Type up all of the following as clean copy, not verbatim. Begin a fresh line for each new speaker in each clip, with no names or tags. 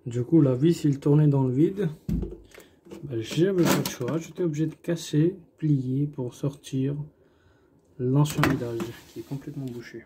Du coup, la vis, il tournait dans le vide. Ben, j'avais pas de choix. J'étais obligé de casser, plier pour sortir l'ancien vidage qui est complètement bouché.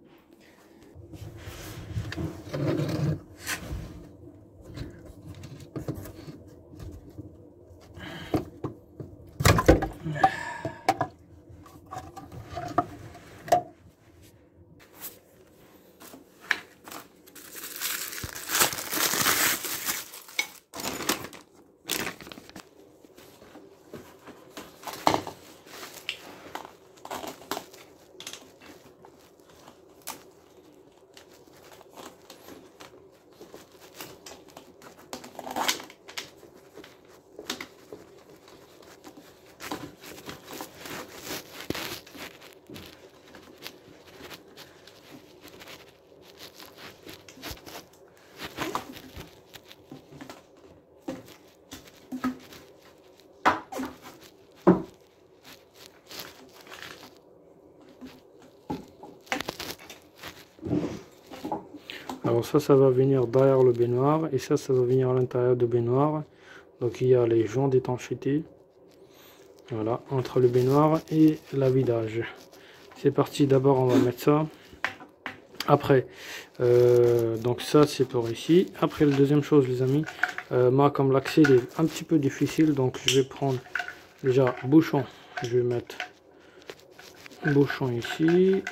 Alors ça va venir derrière le baignoire et ça va venir à l'intérieur du baignoire. Donc il y a les joints d'étanchéité, voilà, entre le baignoire et la vidage. C'est parti, d'abord on va mettre ça. Après, donc ça c'est pour ici. Après, la deuxième chose les amis, moi comme l'accès est un petit peu difficile, donc je vais prendre déjà bouchon. Je vais mettre bouchon ici,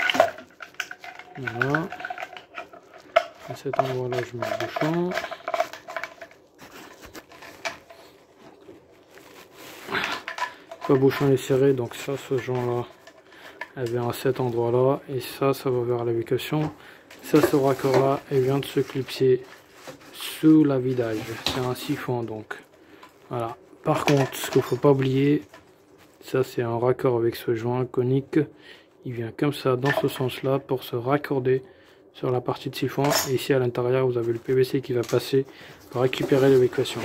voilà. À cet endroit là je mets le bouchon. Le bouchon est serré, donc ça, ce joint là elle vient à cet endroit là et ça va vers la ubication. Ça, ce raccord là elle vient de se clipser sous la vidage. C'est un siphon, donc voilà. Par contre, ce qu'il faut pas oublier, ça c'est un raccord avec ce joint conique, il vient comme ça dans ce sens là pour se raccorder sur la partie de siphon, et ici à l'intérieur vous avez le PVC qui va passer pour récupérer l'évacuation.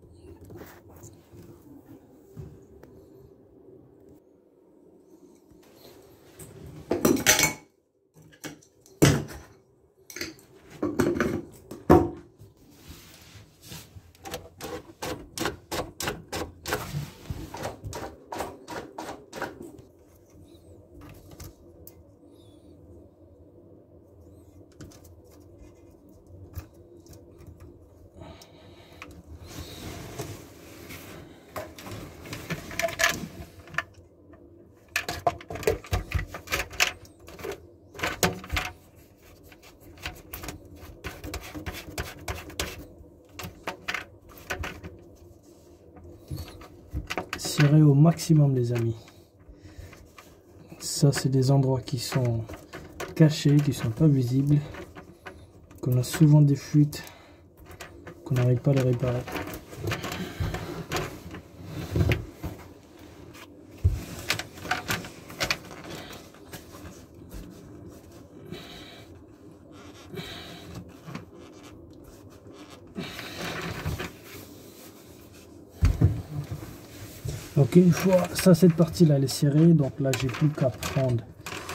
Serrer au maximum les amis. Ça c'est des endroits qui sont cachés, qui sont pas visibles, qu'on a souvent des fuites, qu'on n'arrive pas à les réparer. Donc une fois ça, cette partie là elle est serrée, donc là j'ai plus qu'à prendre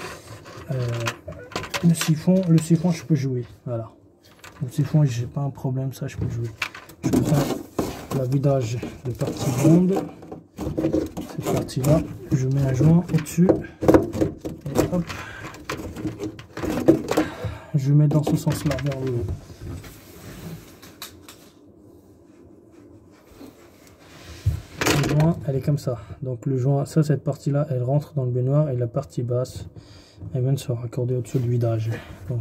le siphon. Le siphon je peux jouer, voilà. Le siphon j'ai pas un problème, ça je peux jouer. Je prends la vidage de partie ronde, cette partie là, je mets un joint au dessus et hop, je mets dans ce sens là vers le haut. Elle est comme ça, donc le joint, ça, cette partie là elle rentre dans le baignoire et la partie basse elle vient de se raccorder au-dessus du vidage. Donc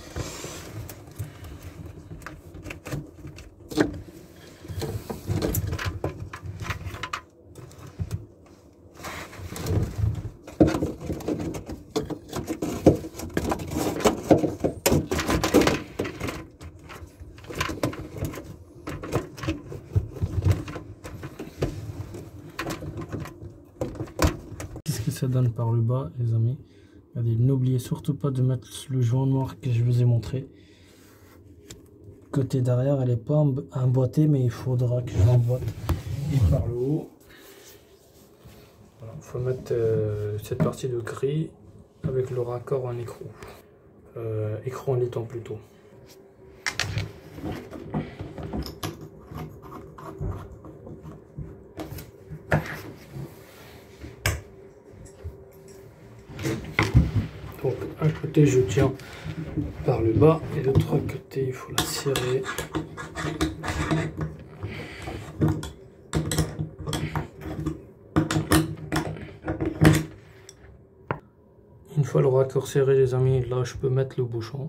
ça donne par le bas les amis. Regardez, n'oubliez surtout pas de mettre le joint noir que je vous ai montré. Côté derrière elle n'est pas emboîtée, mais il faudra que je l'emboîte. Et par le haut, voilà, il faut mettre cette partie de gris avec le raccord en écrou en laiton plutôt. côté je tiens par le bas et de l'autre côté il faut la serrer. Une fois le raccord serré les amis, là je peux mettre le bouchon.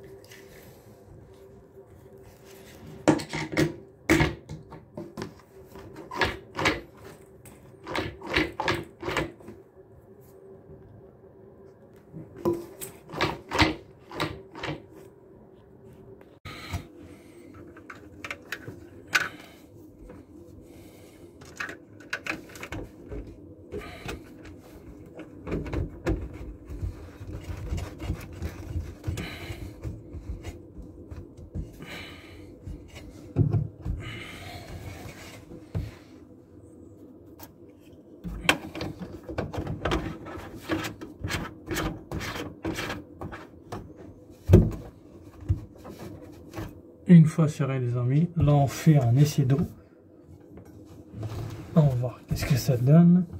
Une fois serré les amis, là on fait un essai d'eau. On va voir qu'est-ce que ça donne.